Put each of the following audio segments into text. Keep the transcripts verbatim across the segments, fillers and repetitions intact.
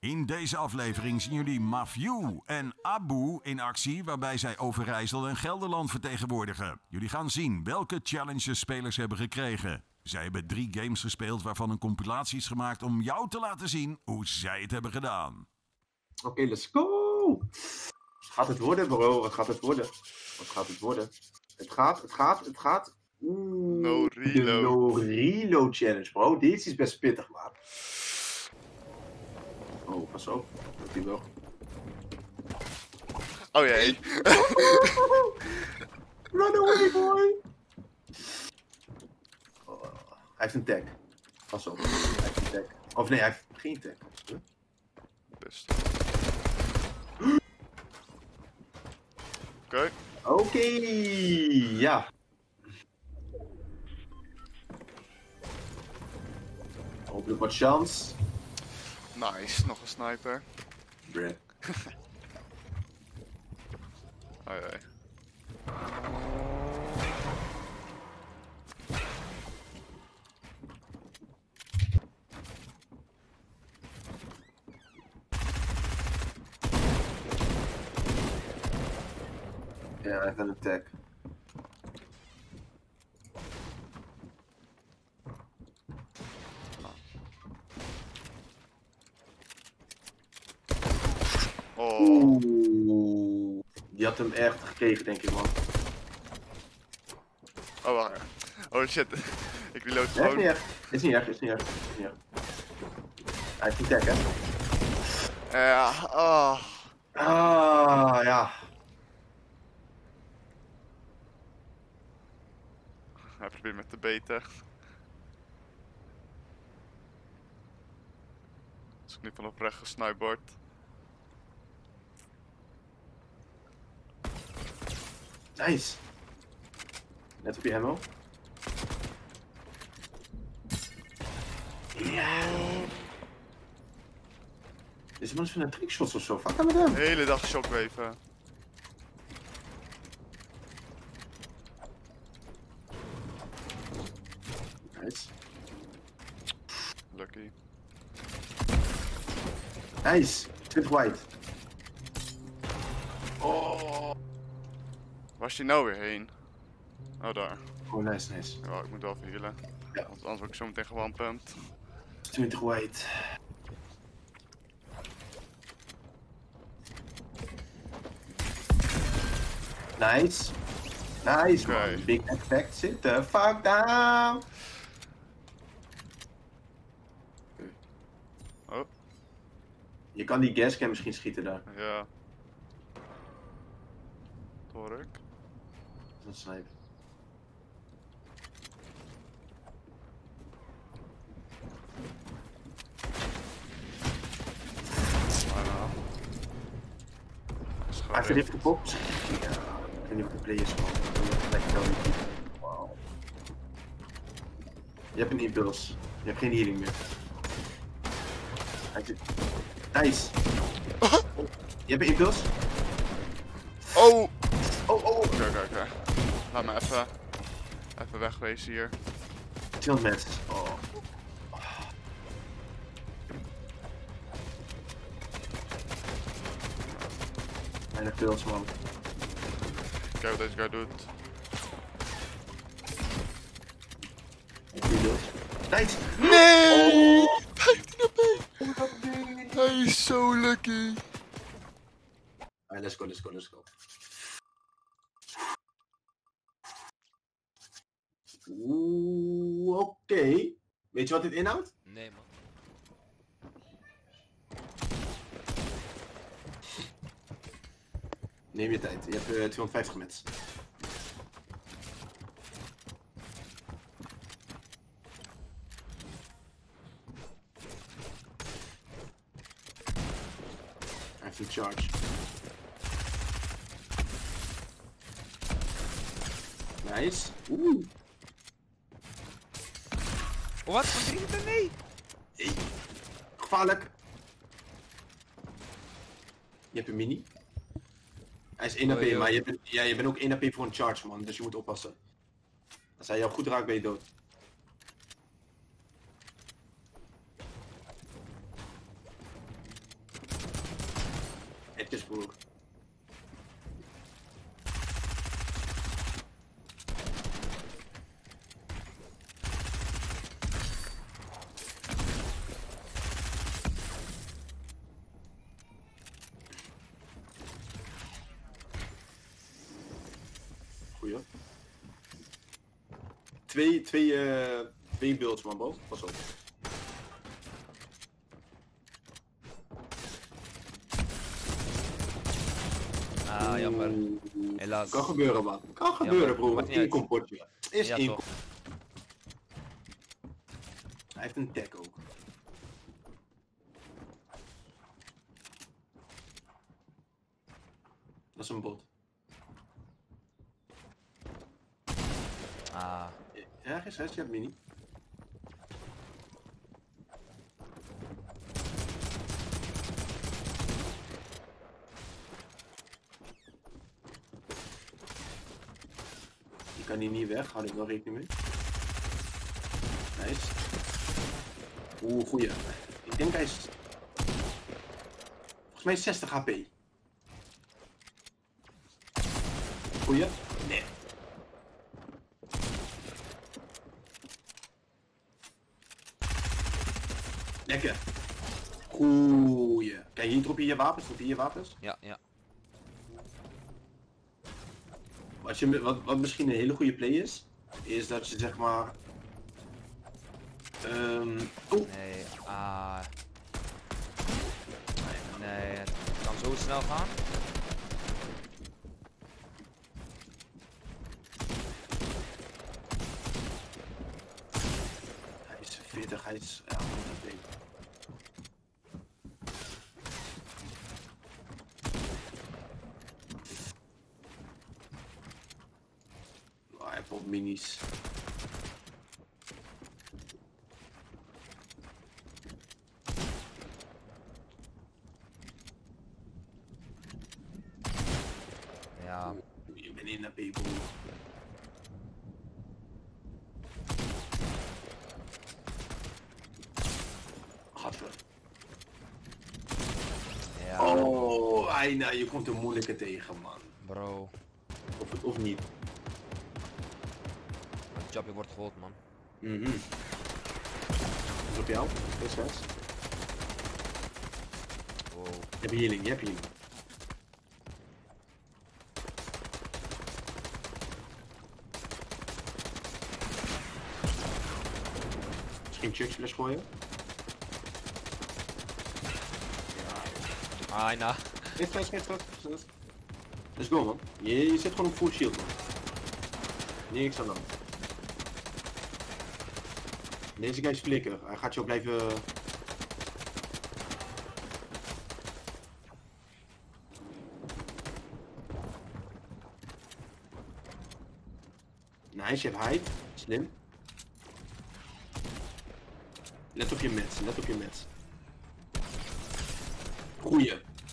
In deze aflevering zien jullie Mafyu en Abu in actie, waarbij zij Overijssel en Gelderland vertegenwoordigen. Jullie gaan zien welke challenges spelers hebben gekregen. Zij hebben drie games gespeeld waarvan een compilatie is gemaakt om jou te laten zien hoe zij het hebben gedaan. Oké, okay, let's go! Gaat het worden, bro? Wat gaat het worden? Wat gaat het worden? Het gaat, het gaat, het gaat. Oeh, no reload. De no reload challenge, bro. Deze is best pittig, man. Oh, pas op. Dat hij wel. Oh jee. Run away, boy! Oh, hij heeft een tag. Pas op. Hij heeft een tag. Of nee, hij heeft geen tag. Huh? Best. Oké. Okay. Oké, okay, ja. Hopelijk wat chance. Nice, nog een sniper. Bruh. Oh jee. Ja, hij heeft een tag. Oh. Oeh, die had hem echt gekregen, denk ik, man. Oh, wacht. Oh shit. Ik reload Nee, gewoon. is niet erg. Is niet erg, is niet erg. Is niet erg. Hij heeft een tag, hè? Ja, oh. Ah, ja. Hij probeert met te beten. Als ik nu van oprecht gesniped word. Nice. Net op je ammo. Ja. Deze man is van een trickshots of zo. Fuck met hem. De hele dag shockwave. Nice. Lucky. Nice. twintig white. Oh. Waar is die nou weer heen? Oh, daar. Oh, nice, nice. Ja, ik moet wel even healen. Ja. Want anders word ik zo meteen gewoon pumped. twintig white. Nice. Nice, Okay. man. Big effect zit the fuck down. Oh. Je kan die gascam misschien schieten daar. Ja. Dat hoor ik. Dat is een sniper. Bijna. Hij heeft dit gepopt. Ja, ik weet niet of de play is man. Lekker wel niet. Wow. Je hebt een impuls. Je hebt geen healing meer. Hij zit... Nice. Je hebt een impuls? Oh! Oh, oh. Oké, oké, oké. Laat me even... Even wegwezen hier. Chill mensen. Oh. Bijna pills man. Kijk wat deze guy doet. Pills. Nice! Nee! Oh. vijftien H P! Hij is zo lucky! Alright, let's go, let's go, let's go. Oeh, oké. Okay. Weet je wat dit inhoudt? Nee man. Neem je tijd, je hebt uh, tweehonderdvijftig mets. Hij heeft een charge. Nice. Oeh. Oh, wat? Wat drinkt er? Nee! Hey. Gevaarlijk. Je hebt een mini. Hij is één H P, Oh, joh. maar je bent, ja, je bent ook één H P voor een charge, man. Dus je moet oppassen. Als hij jou goed raakt, ben je dood. Netjes, broer. Goeie. Twee, twee, uh, twee builds, man, boven. Pas op. Ah, jammer. Helaas. Kan gebeuren, man. Kan gebeuren, broer. maakt niet Eén uit. kompotje. Is Ja, één toch. kom- Hij heeft een tag ook. Dat is een bot. Ah, Ja, geen stress, je hebt mini. Die kan hier niet weg, hou ik wel rekening mee. Nice. Oeh, goeie. Ik denk hij is... Volgens mij zestig H P. Goeie. Nee. Lekker. Goeie. Kijk, hier drop je je wapens, drop je je wapens. ja, ja. Wat, je, wat, wat misschien een hele goede play is, is dat je zeg maar... Um, oh, Nee, ah. Nee, het kan zo snel gaan. hij is veertig, hij is... Ja, honderd H P. Oh, hij heeft minis. Ja, Je bent in de people. Gadver. ja. Oh, Aina, je komt een moeilijke tegen, man. Bro, Of het of niet. het jobje wordt groot, man. Mhm. Mm is op jou? Is het? Wow. Je hebt healing, je hebt healing. Misschien church flash gooien? Ah, nou. Geen stress, geen stress. stress. Let's go, man. Je, je zit gewoon op full shield, man. Niks aan de hand. Deze guy is flikker. Hij gaat jou blijven... Nice, je hebt hide. Slim. Let op je mets, let op je mets. Goeie.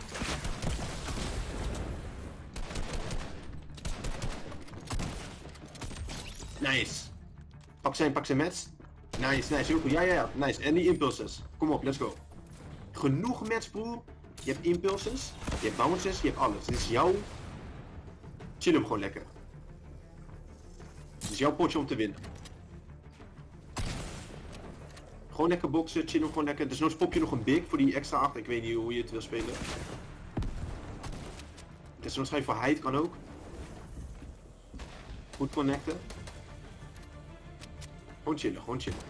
Nice. Pak zijn, pak zijn mets. Nice, nice, heel goed. Ja, ja, ja. Nice. En die impulses. Kom op, let's go. Genoeg mets, broer. Je hebt impulses, je hebt bounces, je hebt alles. Dit is jouw... Chill hem gewoon lekker. Dit is jouw potje om te winnen. Gewoon lekker boksen, chill hem gewoon lekker. Dus nog pop je nog een big voor die extra acht. Ik weet niet hoe je het wil spelen. Dus waarschijnlijk voor hide kan ook. Goed connecten. Gewoon chillen, gewoon chillen.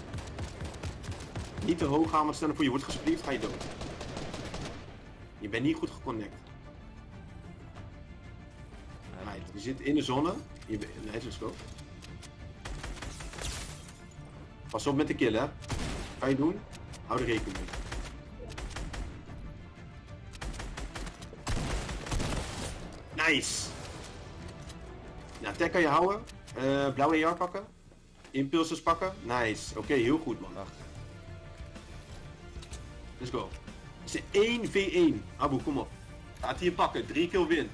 Niet te hoog gaan, want stel voor je wordt gespliefd, ga je dood. Je bent niet goed geconnect. Right, je zit in de zone. Je bent... Nee, let's go. Pas op met de kill, hè. Ga je doen? Hou er rekening mee. Nice! Nou, tag kan je houden. Uh, blauwe E R pakken. Impulses pakken. Nice. Oké, okay, heel goed, man. Wacht. Let's go. Het is één v één. Abu, kom op. Laat hier pakken. Drie kill win.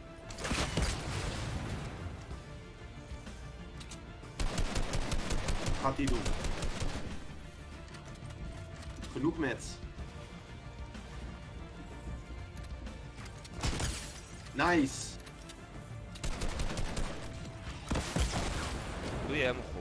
Wat gaat hij doen? Genoeg mets. Nice. Doe je helemaal goed.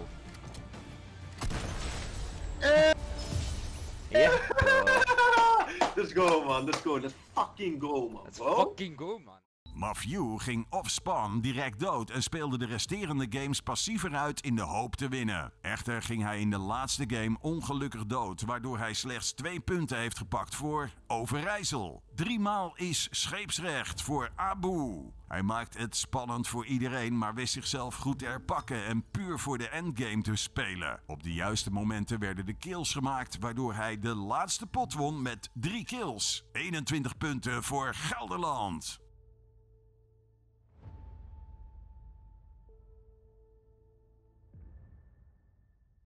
Eh. Ja, Let's go man, let's go, let's fucking go man. let's bro. fucking go, man. Mafew ging off-spawn direct dood en speelde de resterende games passiever uit in de hoop te winnen. Echter ging hij in de laatste game ongelukkig dood, waardoor hij slechts twee punten heeft gepakt voor Overijssel. Driemaal is scheepsrecht voor Abu. Hij maakt het spannend voor iedereen, maar wist zichzelf goed te herpakken en puur voor de endgame te spelen. Op de juiste momenten werden de kills gemaakt, waardoor hij de laatste pot won met drie kills. eenentwintig punten voor Gelderland.